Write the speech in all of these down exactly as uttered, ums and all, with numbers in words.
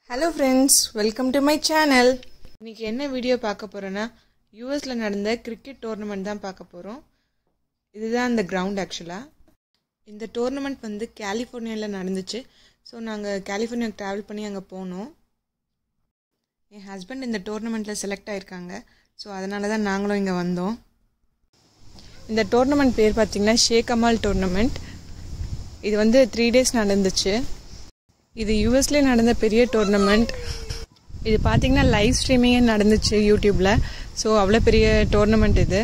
Hello friends, welcome to my channel. இன்னைக்கு என்ன video பார்க்க போறேன்னா யுஎஸ்ல நடந்த கிரிக்கெட் டோர்னமென்ட் தான் பார்க்க போறோம். இதுதான் அந்த கிரவுண்ட் एक्चुअली. இந்த டோர்னமென்ட் வந்து கலிஃபோர்னியால நடந்துச்சு. சோ நாங்க கலிஃபோர்னியாக்கு டிராவல் பண்ணி அங்க போனோம். என் ஹஸ்பண்ட் இந்த டோர்னமென்ட்ல செலக்ட் ஆயிருக்காங்க. சோ அதனால தான் நாங்களும் இங்க வந்தோம். இந்த டோர்னமென்ட் பேர் பாத்தீங்கன்னா ஷேக் அமால் டோர்னமென்ட். இது வந்து three days நடந்துச்சு. இது யுஎஸ்ல நடந்த பெரிய டோர்னமென்ட். இது பாத்தீங்கன்னா லைவ் ஸ்ட்ரீமிங் நடந்துச்சு யூடியூப்ல. சோ அவ்வளவு பெரிய டோர்னமென்ட் இது.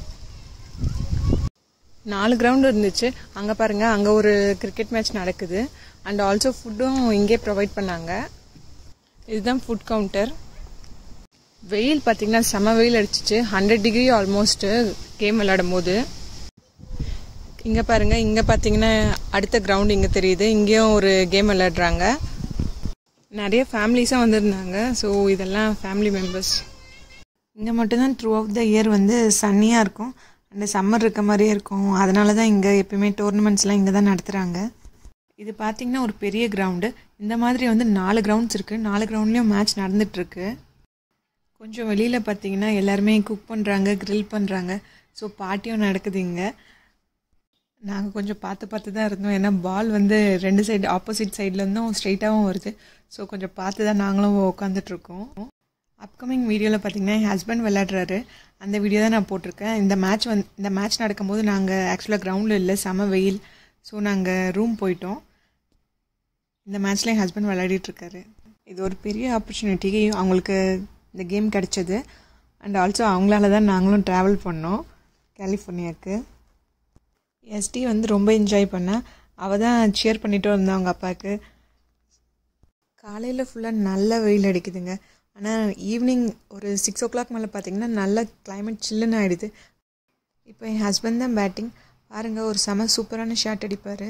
நாலு கிரவுண்ட் இருந்துச்சு. அங்க பாருங்க, அங்க ஒரு கிரிக்கெட் மேட்ச் நடக்குது. அண்ட் ஆல்சோ ஃபுட்டும் இங்கே ப்ரொவைட் பண்ணாங்க. இதுதான் ஃபுட் கவுண்டர். வெயில் பாத்தீங்கன்னா செம வெயில் அடிச்சிச்சு. ஹண்ட்ரட் டிகிரி ஆல்மோஸ்ட் கேம் விளையாடும் போது. இங்க பாருங்க, இங்க பாத்தீங்கன்னா அடுத்த கிரவுண்ட் இங்க தெரியுது. இங்கேயும் ஒரு கேம் விளையாடுறாங்க. நிறைய ஃபேமிலிஸா வந்திருந்தாங்க. ஸோ இதெல்லாம் ஃபேமிலி மெம்பர்ஸ். இங்க மட்டும்தான் த்ரூ அவுட் த இயர் வந்து சன்னியா இருக்கும். அண்ட் சம்மர் இருக்க மாதிரியே இருக்கும். அதனால தான் இங்க எப்பயுமே டோர்னமெண்ட்ஸ்லாம் இங்க தான் நடத்துறாங்க. இது பாத்தீங்கன்னா ஒரு பெரிய கிரவுண்டு. இந்த மாதிரி வந்து நாலு கிரவுண்ட்ஸ் இருக்கு. நாலு கிரவுண்ட்லயும் மேட்ச் நடந்துட்டு இருக்கு. கொஞ்சம் வெளியில பாத்தீங்கன்னா எல்லாருமே குக் பண்றாங்க, கிரில் பண்றாங்க. ஸோ பார்ட்டியும் நடக்குது இங்க. நாங்கள் கொஞ்சம் பார்த்து பார்த்து தான் இருந்தோம். ஏன்னா பால் வந்து ரெண்டு சைடு ஆப்போசிட் சைடில் இருந்தும் ஸ்ட்ரெயிட்டாகவும் வருது. ஸோ கொஞ்சம் பார்த்து தான் நாங்களும் உட்காந்துட்ருக்கோம். அப்கமிங் வீடியோவில் பார்த்தீங்கன்னா என் ஹஸ்பண்ட் விளையாடுறாரு. அந்த வீடியோ தான் நான் போட்டிருக்கேன். இந்த மேட்ச் வந்து இந்த மேட்ச் நடக்கும்போது நாங்கள் ஆக்சுவலாக கிரவுண்டில் இல்லை, செம வெயில். ஸோ நாங்கள் ரூம் போயிட்டோம். இந்த மேட்ச்சில் என் ஹஸ்பண்ட் விளையாடிட்டுருக்காரு. இது ஒரு பெரிய ஆப்பர்ச்சுனிட்டி அவங்களுக்கு இந்த கேம் கிடச்சிது. அண்ட் ஆல்சோ அவங்களால தான் நாங்களும் ட்ராவல் பண்ணோம் கலிஃபோர்னியாவுக்கு. எஸ்டி வந்து ரொம்ப என்ஜாய் பண்ணா. அவள் தான் சியர் பண்ணிட்டு இருந்தா அவங்க அப்பாவுக்கு. காலையில் ஃபுல்லாக நல்ல வெயில் அடிக்குதுங்க. ஆனால் ஈவினிங் ஒரு சிக்ஸ் ஓ கிளாக் மேலே பார்த்தீங்கன்னா நல்ல கிளைமேட் சில்லுன்னு ஆகிடுது. இப்போ என் ஹஸ்பண்ட் தான் பேட்டிங். பாருங்க, ஒரு செம சூப்பரான ஷாட் அடிப்பார்.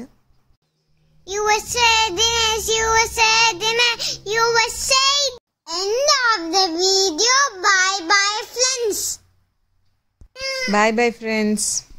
Bye bye friends.